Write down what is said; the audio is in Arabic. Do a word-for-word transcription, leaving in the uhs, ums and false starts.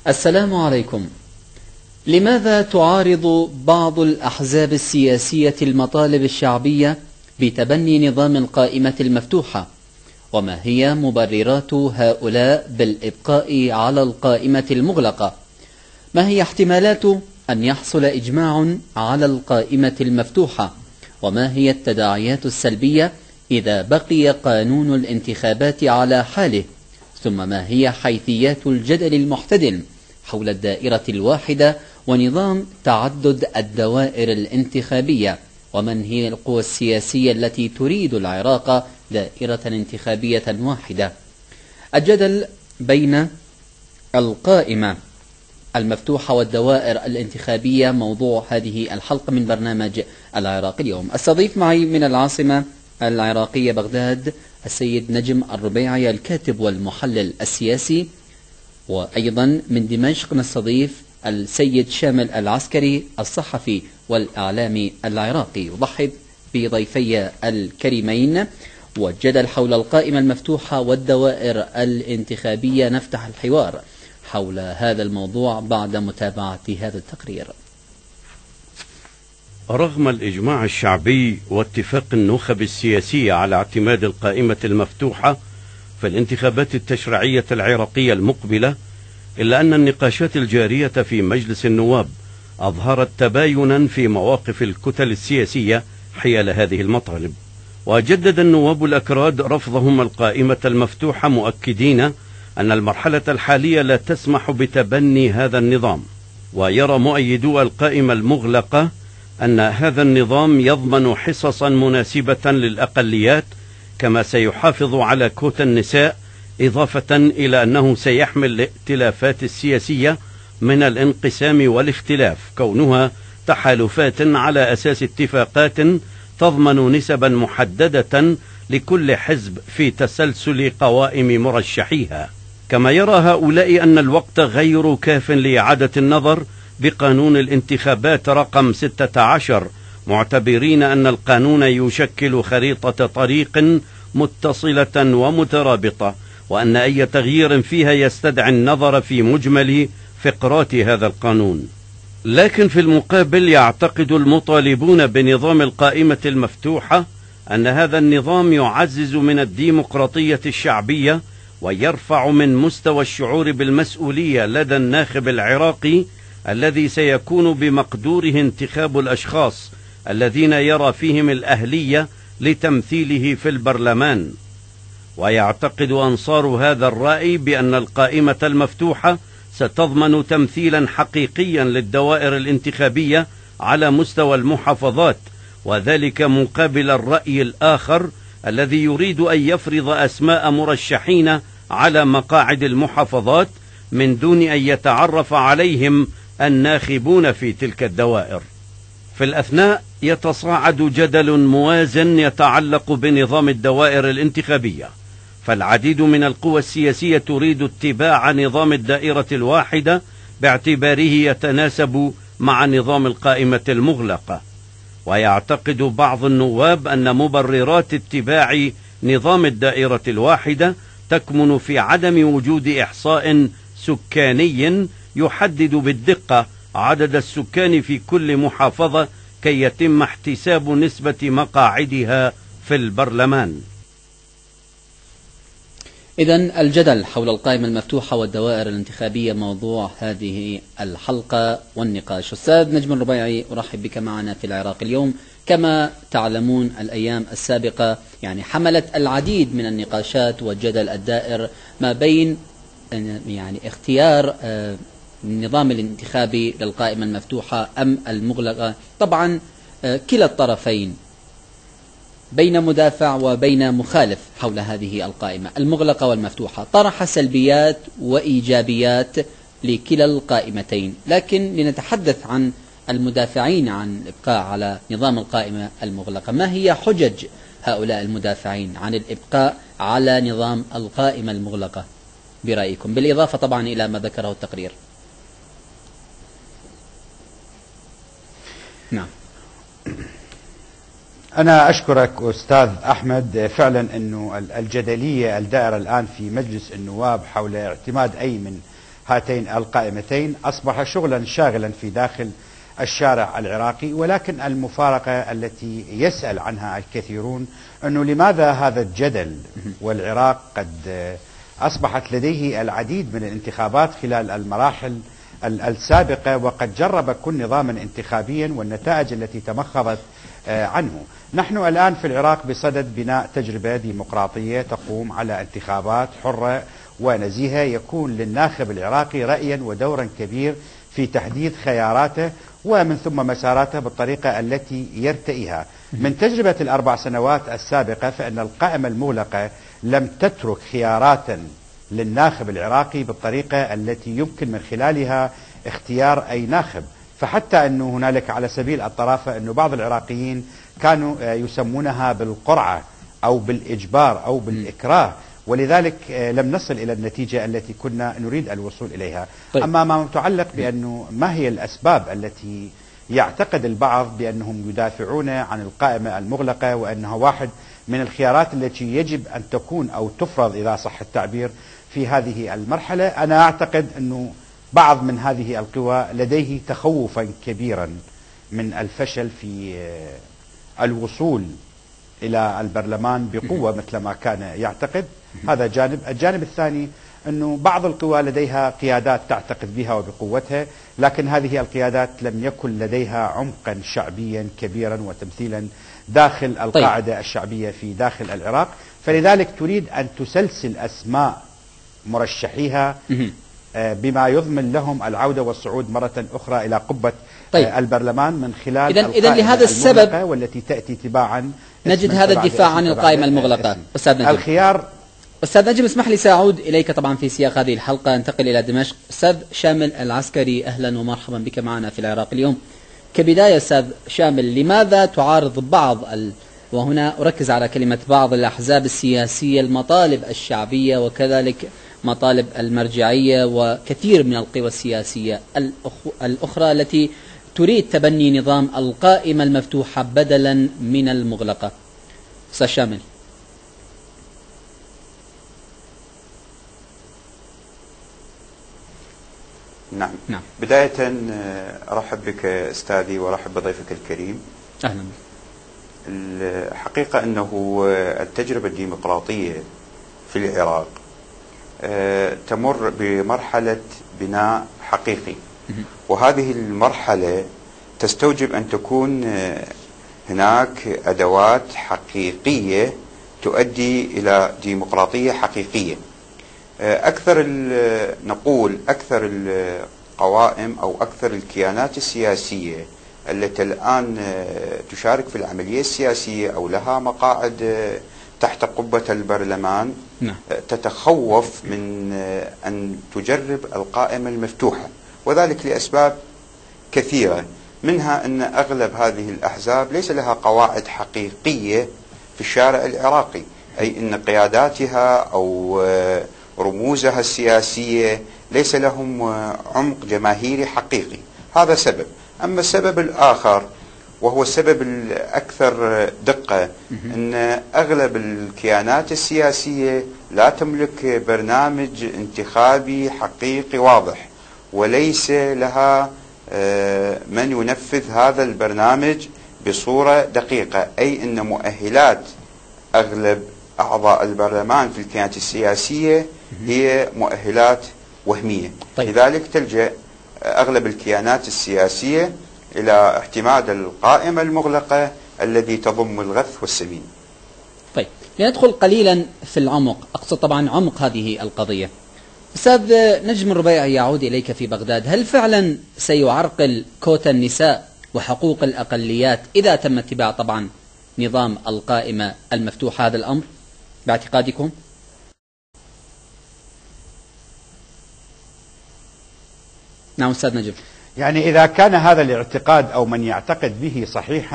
السلام عليكم. لماذا تعارض بعض الأحزاب السياسية المطالب الشعبية بتبني نظام القائمة المفتوحة؟ وما هي مبررات هؤلاء بالإبقاء على القائمة المغلقة؟ ما هي احتمالات أن يحصل إجماع على القائمة المفتوحة؟ وما هي التداعيات السلبية إذا بقي قانون الانتخابات على حاله؟ ثم ما هي حيثيات الجدل المحتدم حول الدائرة الواحدة ونظام تعدد الدوائر الانتخابية؟ ومن هي القوى السياسية التي تريد العراق دائرة انتخابية واحدة؟ الجدل بين القائمة المفتوحة والدوائر الانتخابية موضوع هذه الحلقة من برنامج العراق اليوم. استضيف معي من العاصمة العراقية بغداد السيد نجم الربيعي الكاتب والمحلل السياسي، وأيضا من دمشق نستضيف السيد شامل العسكري الصحفي والإعلامي العراقي. أرحب بضيفي الكريمين. والجدل حول القائمة المفتوحة والدوائر الانتخابية، نفتح الحوار حول هذا الموضوع بعد متابعة هذا التقرير. رغم الإجماع الشعبي واتفاق النخب السياسية على اعتماد القائمة المفتوحة في الانتخابات التشريعية العراقية المقبلة، إلا أن النقاشات الجارية في مجلس النواب أظهرت تباينا في مواقف الكتل السياسية حيال هذه المطالب. وجدد النواب الأكراد رفضهم القائمة المفتوحة، مؤكدين أن المرحلة الحالية لا تسمح بتبني هذا النظام. ويرى مؤيدو القائمة المغلقة أن هذا النظام يضمن حصصا مناسبة للأقليات، كما سيحافظ على كوتا النساء، إضافة إلى أنه سيحمي الائتلافات السياسية من الانقسام والاختلاف، كونها تحالفات على أساس اتفاقات تضمن نسبا محددة لكل حزب في تسلسل قوائم مرشحيها. كما يرى هؤلاء أن الوقت غير كاف لإعادة النظر بقانون الانتخابات رقم ستة عشر، معتبرين أن القانون يشكل خريطة طريق متصلة ومترابطة، وأن أي تغيير فيها يستدعي النظر في مجمل فقرات هذا القانون. لكن في المقابل يعتقد المطالبون بنظام القائمة المفتوحة أن هذا النظام يعزز من الديمقراطية الشعبية ويرفع من مستوى الشعور بالمسؤولية لدى الناخب العراقي، الذي سيكون بمقدوره انتخاب الأشخاص الذين يرى فيهم الأهلية لتمثيله في البرلمان. ويعتقد أنصار هذا الرأي بأن القائمة المفتوحة ستضمن تمثيلا حقيقيا للدوائر الانتخابية على مستوى المحافظات، وذلك مقابل الرأي الآخر الذي يريد أن يفرض أسماء مرشحين على مقاعد المحافظات من دون أن يتعرف عليهم الناخبون في تلك الدوائر. في الأثناء يتصاعد جدل موازن يتعلق بنظام الدوائر الانتخابية، فالعديد من القوى السياسية تريد اتباع نظام الدائرة الواحدة باعتباره يتناسب مع نظام القائمة المغلقة. ويعتقد بعض النواب أن مبررات اتباع نظام الدائرة الواحدة تكمن في عدم وجود إحصاء سكاني يحدد بالدقة عدد السكان في كل محافظة كي يتم احتساب نسبة مقاعدها في البرلمان. إذن الجدل حول القائمة المفتوحة والدوائر الانتخابية موضوع هذه الحلقة والنقاش. أستاذ نجم الربيعي، أرحب بك معنا في العراق اليوم. كما تعلمون الأيام السابقة يعني حملت العديد من النقاشات والجدل الدائر ما بين يعني اختيار النظام الانتخابي للقائمة المفتوحة أم المغلقة. طبعا كلا الطرفين بين مدافع وبين مخالف حول هذه القائمة المغلقة والمفتوحة، طرح سلبيات وإيجابيات لكلا القائمتين. لكن لنتحدث عن المدافعين عن الإبقاء على نظام القائمة المغلقة، ما هي حجج هؤلاء المدافعين عن الإبقاء على نظام القائمة المغلقة برأيكم، بالإضافة طبعا إلى ما ذكره التقرير؟ نعم. أنا أشكرك أستاذ أحمد. فعلا أنه الجدلية الدائرة الآن في مجلس النواب حول اعتماد أي من هاتين القائمتين أصبح شغلا شاغلا في داخل الشارع العراقي. ولكن المفارقة التي يسأل عنها الكثيرون أنه لماذا هذا الجدل والعراق قد أصبحت لديه العديد من الانتخابات خلال المراحل السابقة، وقد جرب كل نظاما انتخابيا والنتائج التي تمخضت عنه. نحن الآن في العراق بصدد بناء تجربة ديمقراطية تقوم على انتخابات حرة ونزيهة، يكون للناخب العراقي رأيا ودورا كبير في تحديد خياراته ومن ثم مساراته بالطريقة التي يرتئيها. من تجربة الأربع سنوات السابقة فإن القائمة المغلقة لم تترك خياراتا للناخب العراقي بالطريقة التي يمكن من خلالها اختيار أي ناخب. فحتى أنه هنالك على سبيل الطرافة أنه بعض العراقيين كانوا يسمونها بالقرعة أو بالإجبار أو بالإكراه، ولذلك لم نصل إلى النتيجة التي كنا نريد الوصول إليها. طيب. أما ما متعلق بأنه ما هي الأسباب التي يعتقد البعض بأنهم يدافعون عن القائمة المغلقة وأنها واحد من الخيارات التي يجب أن تكون أو تفرض إذا صح التعبير في هذه المرحلة، أنا أعتقد أنه بعض من هذه القوى لديه تخوفا كبيرا من الفشل في الوصول إلى البرلمان بقوة مثل ما كان يعتقد. هذا جانب. الجانب الثاني أنه بعض القوى لديها قيادات تعتقد بها وبقوتها، لكن هذه القيادات لم يكن لديها عمقا شعبيا كبيرا وتمثيلا داخل القاعدة طيب. الشعبية في داخل العراق، فلذلك تريد أن تسلسل أسماء مرشحيها بما يضمن لهم العودة والصعود مرة أخرى إلى قبة طيب. البرلمان من خلال إذن إذن لهذا السبب والتي تأتي تباعا نجد هذا الدفاع عن القائمة المغلقة. أستاذ نجم الخيار أستاذ نجم اسمح لي سأعود إليك طبعا في سياق هذه الحلقة، انتقل إلى دمشق. أستاذ شامل العسكري، أهلا ومرحبا بك معنا في العراق اليوم. كبداية أستاذ شامل، لماذا تعارض بعض ال... وهنا أركز على كلمة بعض الأحزاب السياسية المطالب الشعبية وكذلك مطالب المرجعية وكثير من القوى السياسية الأخ... الأخرى التي تريد تبني نظام القائمة المفتوحة بدلا من المغلقة؟ أستاذ شامل. نعم. نعم. بداية أرحب بك أستاذي وأرحب بضيفك الكريم. أهلا. الحقيقة أنه التجربة الديمقراطية في العراق تمر بمرحلة بناء حقيقي، وهذه المرحلة تستوجب أن تكون هناك أدوات حقيقية تؤدي إلى ديمقراطية حقيقية. أكثر نقول أكثر القوائم أو أكثر الكيانات السياسية التي الآن تشارك في العملية السياسية أو لها مقاعد تحت قبة البرلمان نعم. تتخوف من أن تجرب القائمة المفتوحة، وذلك لأسباب كثيرة، منها أن أغلب هذه الأحزاب ليس لها قواعد حقيقية في الشارع العراقي، أي أن قياداتها أو رموزها السياسية ليس لهم عمق جماهيري حقيقي. هذا سبب. أما السبب الآخر وهو السبب الأكثر دقة، أن أغلب الكيانات السياسية لا تملك برنامج انتخابي حقيقي واضح، وليس لها من ينفذ هذا البرنامج بصورة دقيقة، أي أن مؤهلات أغلب أعضاء البرلمان في الكيانات السياسية هي مؤهلات وهمية. طيب. لذلك تلجأ أغلب الكيانات السياسية إلى اعتماد القائمة المغلقة الذي تضم الغث والسمين. طيب، لندخل قليلا في العمق، أقصد طبعا عمق هذه القضية. أستاذ نجم الربيعي، يعود إليك في بغداد، هل فعلا سيعرقل كوتا النساء وحقوق الأقليات إذا تم اتباع طبعا نظام القائمة المفتوحة هذا الأمر باعتقادكم؟ نعم أستاذ نجم. يعني إذا كان هذا الاعتقاد أو من يعتقد به صحيحا